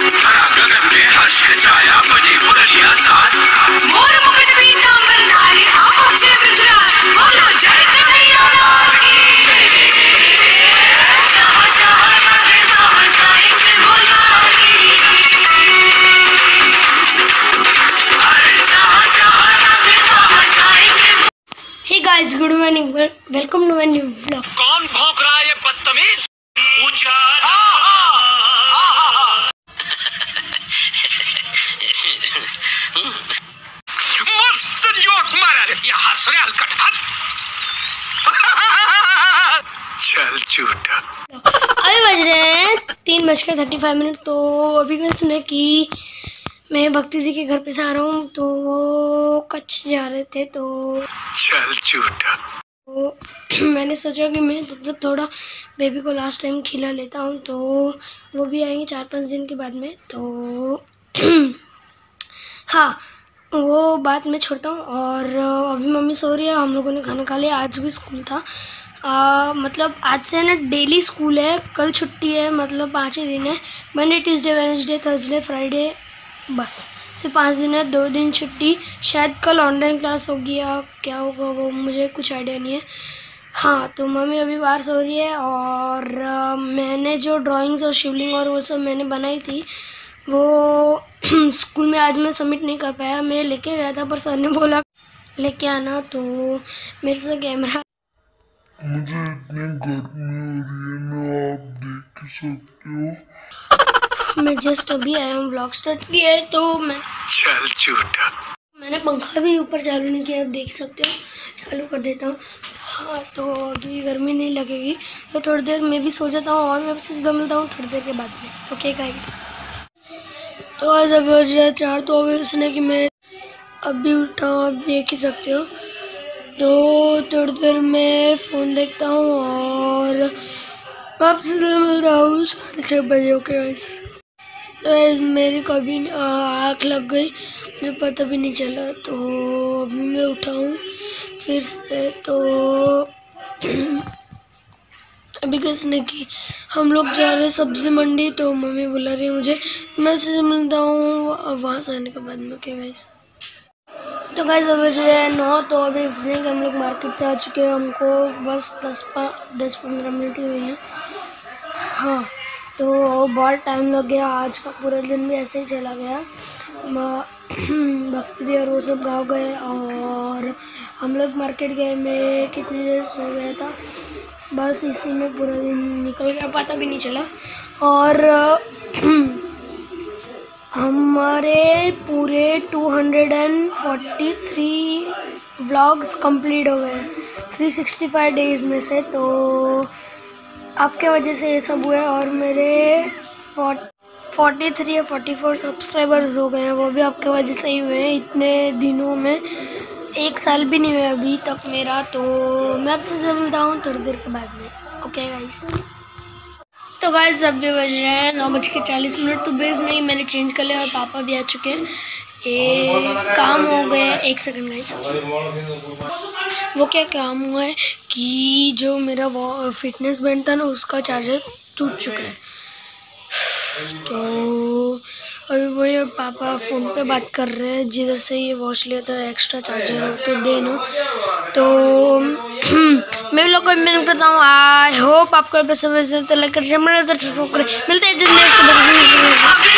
गगन में हर्ष छाया बजी मुरलिया साथ मोर मुकुट पीतांबर धारी आ पहुंचे गुजरात बोलो जय कन्हैया लाल की जहाँ जहाँ राधे वहाँ जाएंगे बोलो अरे जहाँ जहाँ राधे वहाँ जाएंगे। Hey guys, good morning. Welcome to my new vlog. कौन भौंक रहा है ये बदतमीज? मस्त जोक मारा रे ये हंस रहे हलकट हंस। चल झूठा। अभी बज रहे हैं 3:35। तो अभी किसने कि मैं भक्ति दी के घर पे से आ रहा हूँ, तो वो कच्छ जा रहे थे, तो चल झूठा। तो मैंने सोचा कि मैं तब तक थोड़ा बेबी को लास्ट टाइम खिला लेता हूँ, तो वो भी आएंगे 4-5 दिन के बाद में। तो हाँ, वो बात मैं छोड़ता हूँ। और अभी मम्मी सो रही है, हम लोगों ने खाना खा लिया। आज भी स्कूल था, मतलब आज से ना डेली स्कूल है, कल छुट्टी है, मतलब 5 ही दिन है। Monday, Tuesday, Wednesday, Thursday, Friday, बस सिर्फ 5 दिन है। 2 दिन छुट्टी। शायद कल ऑनलाइन क्लास होगी या क्या होगा वो मुझे कुछ आइडिया नहीं है। हाँ, तो मम्मी अभी बाहर सो रही है। और मैंने जो ड्राइंग्स और शिवलिंग और वो सब मैंने बनाई थी, वो स्कूल में आज मैं सबमिट नहीं कर पाया। मैं लेके गया था पर सर ने बोला लेके आना, तो मेरे से कैमरा, मुझे इतनी गर्मी हो रही है ना, आप देख सकते हो। मैं जस्ट अभी आया हूँ, व्लॉग स्टार्ट किया है, तो मैं चल झूठा। मैंने पंखा भी ऊपर चालू नहीं किया, आप देख सकते हो। चालू कर देता हूँ। हाँ, तो अभी गर्मी नहीं लगेगी, तो थोड़ी देर मैं भी सो जाता हूँ और मैं आपसे सीधा मिलता हूँ थोड़ी देर के बाद में। ओके गाइस, तो आज अभी बज रहा है 4। तो अभी इसने कि मैं अभी उठा हूँ, आप देख ही सकते हो। तो थोड़ी देर में फ़ोन देखता हूँ और आपसे सीधा मिलता हूँ 6:30 बजे। ओके गाइस, तो मेरी कभी आँख लग गई, मुझे पता भी नहीं चला। तो अभी मैं उठा हूँ फिर से। तो अभी किसने कि हम लोग जा रहे हैं सब्जी मंडी, तो मम्मी बुला रही है मुझे, मैं से मिलता हूँ वहाँ से आने के बाद में। क्या गाइस, तो गाइस अब बज रहे हैं 9। तो अभी इसलिए कि हम लोग मार्केट से आ चुके हैं, हमको बस 10-15 मिनट ही हुए हैं। हाँ, तो बहुत टाइम लग गया, आज का पूरा दिन भी ऐसे ही चला गया। भक्ति दी और वो सब गाँव गए और हम लोग मार्केट गए। मैं कितनी देर सो गया था, बस इसी में पूरा दिन निकल गया, पता भी नहीं चला। और हमारे पूरे 243 व्लॉग्स कंप्लीट हो गए 365 डेज़ में से। तो आपके वजह से ये सब हुआ है। और मेरे 43 या 44 सब्सक्राइबर्स हो गए हैं, वो भी आपके वजह से ही हुए हैं। इतने दिनों में 1 साल भी नहीं हुआ अभी तक मेरा। तो मैं आपसे मिलता हूँ थोड़ी देर के बाद में। ओके गाइस, तो गाइस अभी बज रहे हैं 9:40। तो बेस नहीं, मैंने चेंज कर लिया और पापा भी आ चुके हैं। काम हो गया। 1 सेकंड गाइस, वो क्या काम हुआ है कि जो मेरा फिटनेस बैंड था ना, उसका चार्जर टूट चुका है। तो अभी वही पापा फ़ोन पे बात कर रहे हैं, जिधर से ये वॉच लिया था एक्स्ट्रा चार्जर हो तो देना। तो मैं लोग को मैंने बताऊँ, आई होप आपको पसंद है तो लाइक कर, मिलते हैं